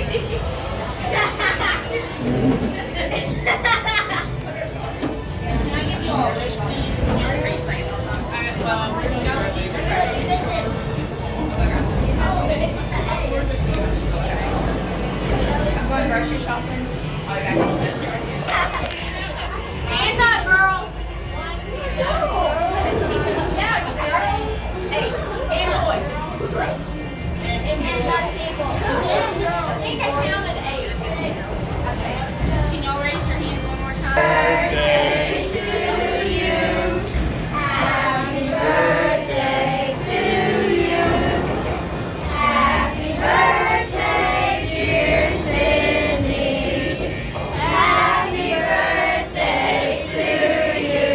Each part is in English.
Can I give you all a wristband? I'm going grocery shopping. Oh, you got to hold it. Hands up, girls. 1, 2, 3. Yeah, girls. Hey, and boys. And hands up, people. I think I counted 8. Okay. Can y'all raise your hands one more time? Birthday to you. Happy birthday to you. Happy birthday, dear Cindy. Happy birthday to you.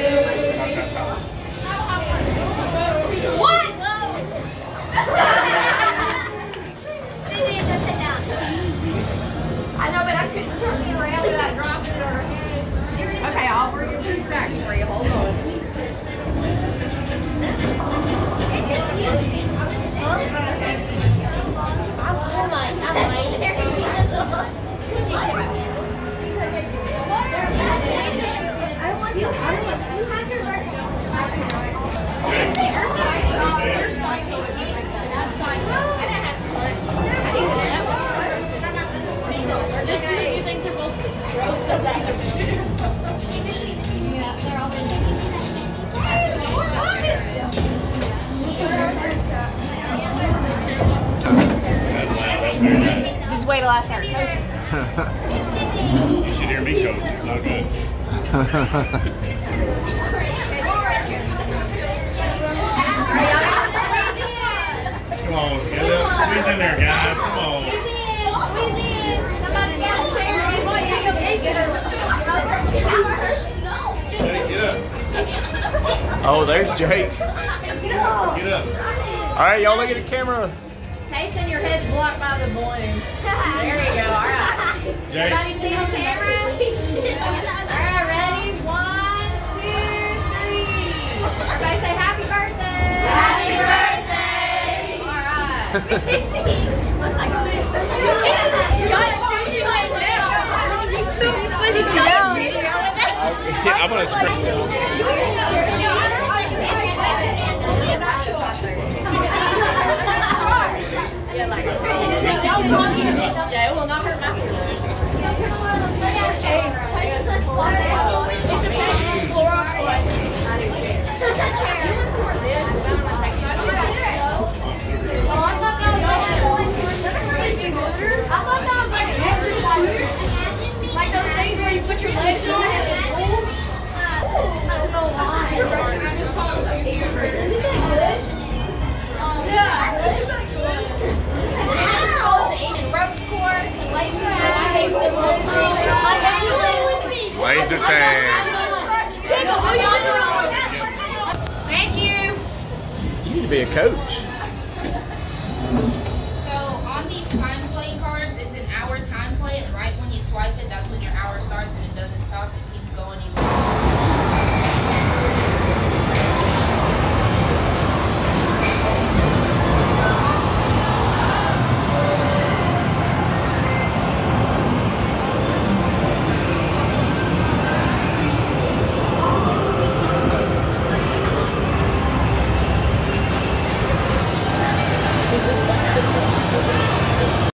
What? I know, but I couldn't turn me around without dropping it on her head. Okay, I'll bring your shoes back for you. Hold on. You think they're both gross? Just wait till I start coaching. You should hear me coach. It's not good. Come on, get up. Squeeze in there, guys. Come on. Jake, get up. Oh, there's Jake. Get up. All right, y'all look at the camera. Jason, your head's blocked by the balloon. There you go. All right. Jake. Everybody see on camera? All right, ready? 1, 2, 3. Everybody say happy birthday. Happy birthday. All right. Looks like a moose. I'm gonna scream. Yeah, it will not hurt my feelings. Like those things where you put your legs on and it's cool. I don't know why. Laser tag. Thank you. You need to be a coach. So on these time play cards, it's an hour time play, and right when you swipe it, that's when your hour starts, and it doesn't stop. It keeps going.